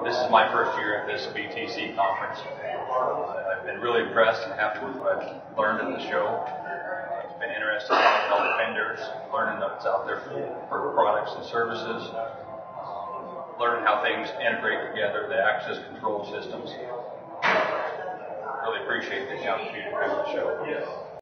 This is my first year at this BTC conference. I've been really impressed and happy with what I've learned at the show. It's been interesting talking to all the vendors, learning what's out there for products and services, learning how things integrate together, the access control systems. Really appreciate the opportunity to come to the show.